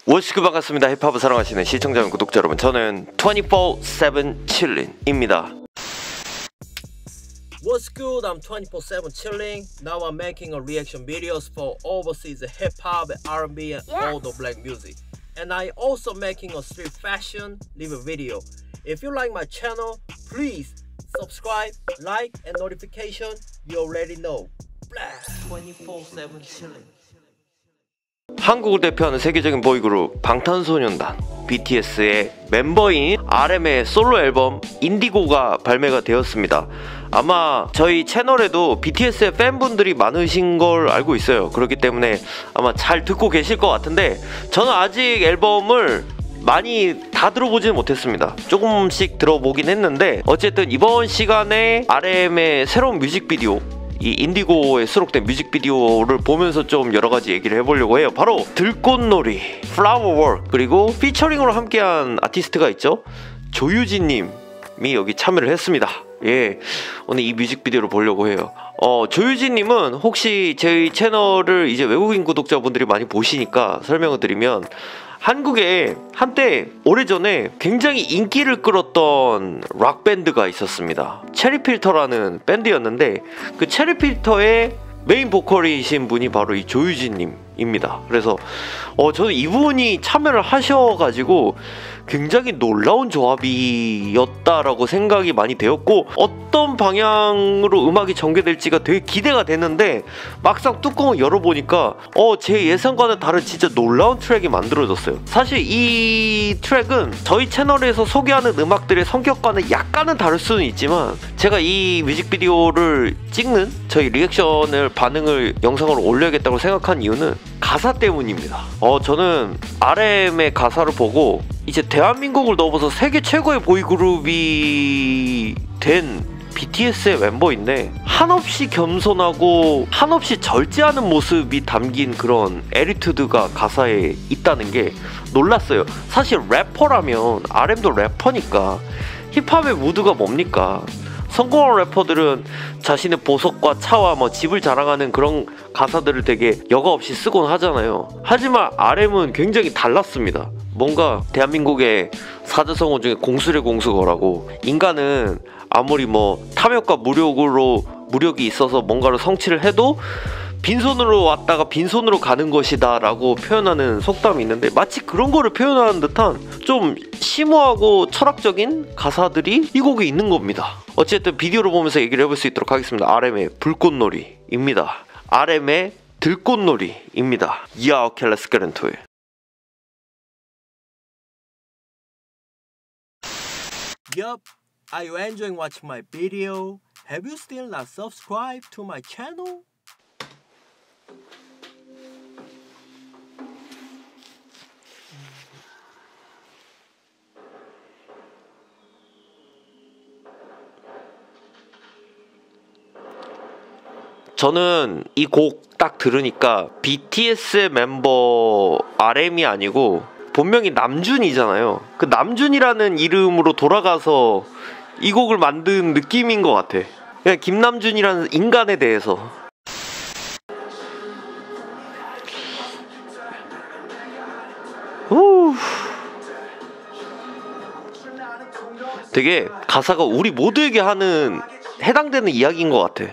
워시크 반갑습니다. 힙합을 사랑하시는 시청자 여러분, 구독자 여러분, 저는 24/7 chilling입니다. What's good? I'm 24/7 chilling. Now I'm making a reaction videos for overseas hip hop, R&B, and all the black music. And I also making a street fashion review video. If you like my channel, please subscribe, like, and notification. You already know. 24/7 chilling. 한국을 대표하는 세계적인 보이그룹 방탄소년단 BTS의 멤버인 RM의 솔로 앨범 인디고가 발매가 되었습니다. 아마 저희 채널에도 BTS의 팬분들이 많으신 걸 알고 있어요. 그렇기 때문에 아마 잘 듣고 계실 것 같은데, 저는 아직 앨범을 많이 다 들어보지는 못했습니다. 조금씩 들어보긴 했는데, 어쨌든 이번 시간에 RM의 새로운 뮤직비디오, 이 인디고에 수록된 뮤직비디오를 보면서 좀 여러가지 얘기를 해보려고 해요. 바로 들꽃놀이, 플라워월, 그리고 피처링으로 함께한 아티스트가 있죠. 조유진님이 여기 참여를 했습니다. 예, 오늘 이 뮤직비디오를 보려고 해요. 조유진님은 혹시 저희 채널을 이제 외국인 구독자분들이 많이 보시니까 설명을 드리면, 한국에 한때 오래전에 굉장히 인기를 끌었던 락밴드가 있었습니다. 체리필터라는 밴드였는데, 그 체리필터의 메인 보컬이신 분이 바로 이 조유진님입니다. 그래서 저는 이분이 참여를 하셔가지고 굉장히 놀라운 조합이었다라고 생각이 많이 되었고, 어떤 방향으로 음악이 전개될지가 되게 기대가 됐는데, 막상 뚜껑을 열어보니까 제 예상과는 다른 진짜 놀라운 트랙이 만들어졌어요. 사실 이 트랙은 저희 채널에서 소개하는 음악들의 성격과는 약간은 다를 수는 있지만, 제가 이 뮤직비디오를 찍는 저희 리액션을 반응을 영상으로 올려야겠다고 생각한 이유는 가사 때문입니다. 저는 RM의 가사를 보고 이제 대한민국을 넘어서 세계 최고의 보이그룹이 된 BTS의 멤버인데, 한없이 겸손하고 한없이 절제하는 모습이 담긴 그런 에리투드가 가사에 있다는 게 놀랐어요. 사실 래퍼라면 RM도 래퍼니까 힙합의 무드가 뭡니까? 성공한 래퍼들은 자신의 보석과 차와 집을 자랑하는 그런 가사들을 되게 여과 없이 쓰곤 하잖아요. 하지만 RM은 굉장히 달랐습니다. 뭔가 대한민국의 사자성어 중에 공수의 공수거라고, 인간은 아무리 탐욕과 무력이 있어서 뭔가를 성취를 해도 빈손으로 왔다가 빈손으로 가는 것이다 라고 표현하는 속담이 있는데, 마치 그런 거를 표현하는 듯한 좀 심오하고 철학적인 가사들이 이 곡에 있는 겁니다. 어쨌든 비디오를 보면서 얘기를 해볼 수 있도록 하겠습니다. RM의 불꽃놀이입니다. RM의 들꽃놀이입니다. Yeah, okay, let's get into it. Yup, are you enjoying watching my video? Have you still not subscribed to my channel? 저는 이 곡 딱 들으니까 BTS의 멤버 RM이 아니고 본명이 남준이잖아요. 그 남준이라는 이름으로 돌아가서 이 곡을 만든 느낌인 것 같아. 그냥 김남준이라는 인간에 대해서. 되게 가사가 우리 모두에게 해당되는 이야기인 것 같아.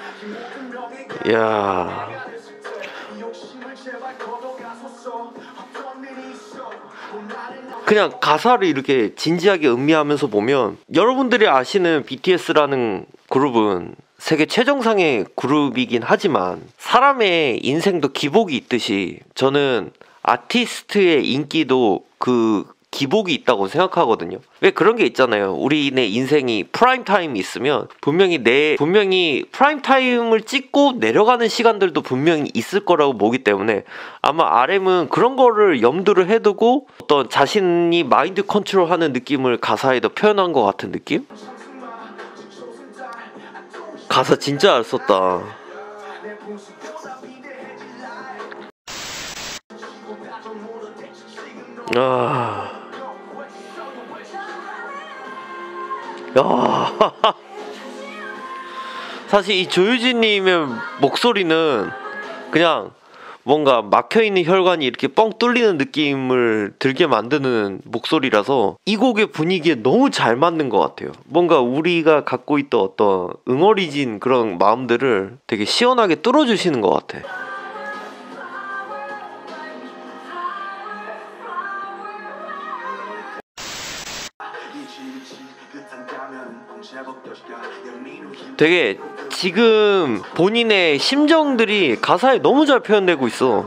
이야, 그냥 가사를 이렇게 진지하게 음미하면서 보면, 여러분들이 아시는 BTS라는 그룹은 세계 최정상의 그룹이긴 하지만 사람의 인생도 기복이 있듯이, 저는 아티스트의 인기도 그 기복이 있다고 생각하거든요. 왜 그런 게 있잖아요. 우리의 인생이 프라임 타임이 있으면 분명히 프라임 타임을 찍고 내려가는 시간들도 분명히 있을 거라고 보기 때문에, 아마 RM은 그런 거를 염두를 해두고 어떤 자신이 마인드 컨트롤하는 느낌을 가사에다 표현한 것 같은 느낌? 가사 진짜 잘 썼다. 야, 사실 이 조유진님의 목소리는 그냥 뭔가 막혀있는 혈관이 이렇게 뻥 뚫리는 느낌을 들게 만드는 목소리라서 이 곡의 분위기에 너무 잘 맞는 것 같아요. 뭔가 우리가 갖고 있던 어떤 응어리진 그런 마음들을 되게 시원하게 뚫어주시는 것 같아. 되게 지금 본인의 심정들이 가사에 너무 잘 표현되고 있어.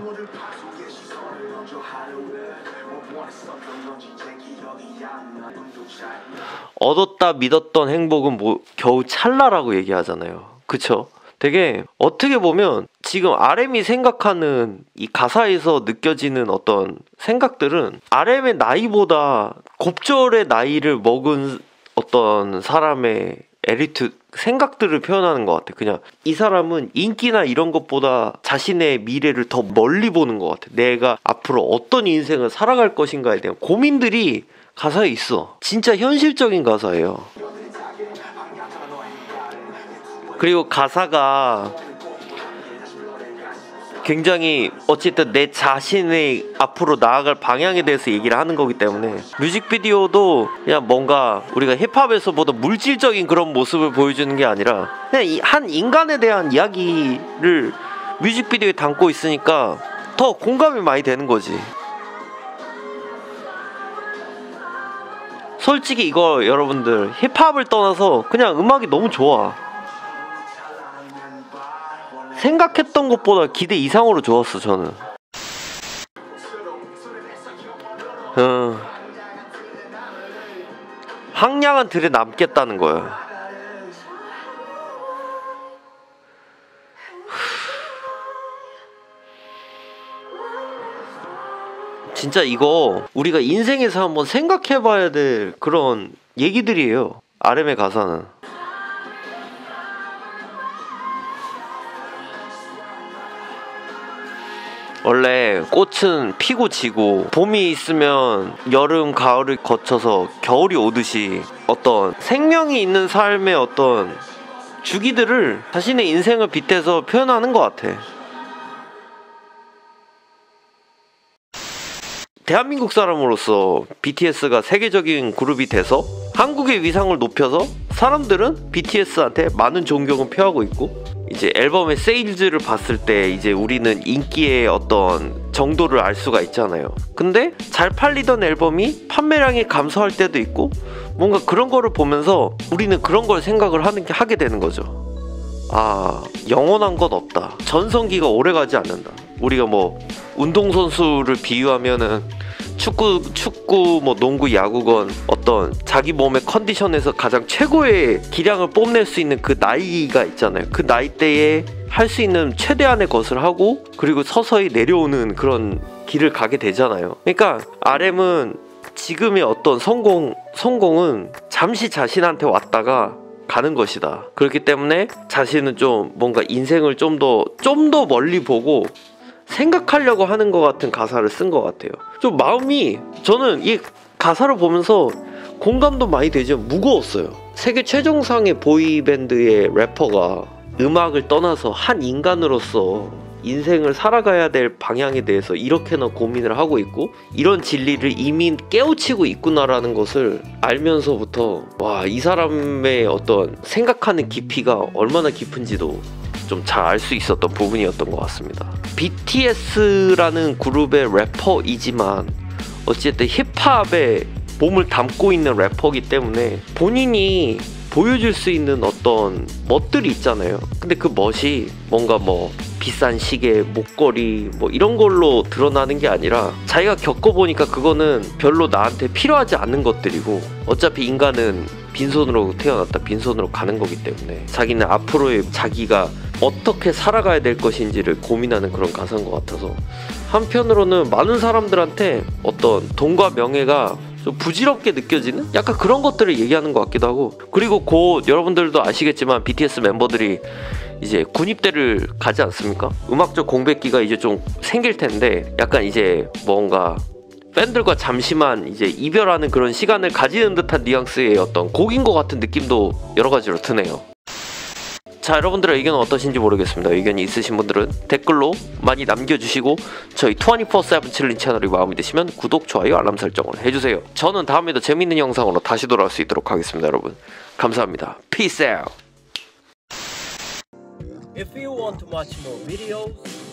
얻었다 믿었던 행복은 뭐 겨우 찰나라고 얘기하잖아요. 그쵸? 되게 어떻게 보면 지금 RM이 생각하는 이 가사에서 느껴지는 어떤 생각들은 RM의 나이보다 곱절의 나이를 먹은 어떤 사람의 에리트 생각들을 표현하는 것 같아. 그냥 이 사람은 인기나 이런 것보다 자신의 미래를 더 멀리 보는 것 같아. 내가 앞으로 어떤 인생을 살아갈 것인가에 대한 고민들이 가사에 있어. 진짜 현실적인 가사예요. 그리고 가사가 굉장히 어쨌든 내 자신의 앞으로 나아갈 방향에 대해서 얘기를 하는 거기 때문에 뮤직비디오도 그냥 뭔가 우리가 힙합에서 보던 물질적인 그런 모습을 보여주는 게 아니라 그냥 한 인간에 대한 이야기를 뮤직비디오에 담고 있으니까 더 공감이 많이 되는 거지. 솔직히 이거 여러분들 힙합을 떠나서 그냥 음악이 너무 좋아. 생각했던 것보다 기대 이상으로 좋았어 저는. 황량한 들에 남겠다는 거야. 진짜 이거 우리가 인생에서 한번 생각해봐야 될 그런 얘기들이에요. RM의 가사는. 원래 꽃은 피고 지고 봄이 있으면 여름, 가을을 거쳐서 겨울이 오듯이 어떤 생명이 있는 삶의 어떤 주기들을 자신의 인생을 빗대서 표현하는 것 같아. 대한민국 사람으로서 BTS가 세계적인 그룹이 돼서 한국의 위상을 높여서 사람들은 BTS한테 많은 존경을 표하고 있고, 이제 앨범의 세일즈를 봤을 때 이제 우리는 인기의 어떤 정도를 알 수가 있잖아요. 근데 잘 팔리던 앨범이 판매량이 감소할 때도 있고, 뭔가 그런 거를 보면서 우리는 그런 걸 생각을 하게 되는 거죠. 아, 영원한 건 없다. 전성기가 오래가지 않는다. 우리가 뭐 운동선수를 비유하면은 축구, 뭐 농구, 야구건 어떤 자기 몸의 컨디션에서 가장 최고의 기량을 뽐낼 수 있는 그 나이가 있잖아요. 그 나이대에 할 수 있는 최대한의 것을 하고 그리고 서서히 내려오는 그런 길을 가게 되잖아요. 그러니까 RM은 지금의 어떤 성공은 잠시 자신한테 왔다가 가는 것이다. 그렇기 때문에 자신은 좀 뭔가 인생을 좀 더 멀리 보고 생각하려고 하는 것 같은 가사를 쓴 것 같아요. 좀 마음이, 저는 이 가사를 보면서 공감도 많이 되죠. 무거웠어요. 세계 최정상의 보이밴드의 래퍼가 음악을 떠나서 한 인간으로서 인생을 살아가야 될 방향에 대해서 이렇게나 고민을 하고 있고 이런 진리를 이미 깨우치고 있구나라는 것을 알면서부터 와, 이 사람의 어떤 생각하는 깊이가 얼마나 깊은지도 좀 잘 알 수 있었던 부분이었던 것 같습니다. BTS라는 그룹의 래퍼이지만 어쨌든 힙합에 몸을 담고 있는 래퍼이기 때문에 본인이 보여줄 수 있는 어떤 멋들이 있잖아요. 근데 그 멋이 뭔가 뭐 비싼 시계, 목걸이 뭐 이런 걸로 드러나는 게 아니라 자기가 겪어보니까 그거는 별로 나한테 필요하지 않은 것들이고 어차피 인간은 빈손으로 태어났다 빈손으로 가는 거기 때문에 자기는 앞으로의 자기가 어떻게 살아가야 될 것인지를 고민하는 그런 가사인 것 같아서 한편으로는 많은 사람들한테 어떤 돈과 명예가 좀 부질없게 느껴지는 약간 그런 것들을 얘기하는 것 같기도 하고, 그리고 곧 여러분들도 아시겠지만 BTS 멤버들이 이제 군입대를 가지 않습니까? 음악적 공백기가 이제 좀 생길 텐데 약간 이제 뭔가 팬들과 잠시만 이제 이별하는 그런 시간을 가지는 듯한 뉘앙스의 어떤 곡인 것 같은 느낌도 여러 가지로 드네요. 자, 여러분들의 의견은 어떠신지 모르겠습니다. 의견이 있으신 분들은 댓글로 많이 남겨주시고 저희 24/7 칠링 채널이 마음에 드시면 구독, 좋아요, 알람 설정을 해주세요. 저는 다음에도 재밌는 영상으로 다시 돌아올 수 있도록 하겠습니다. 여러분 감사합니다. Peace out. If you want to watch more videos,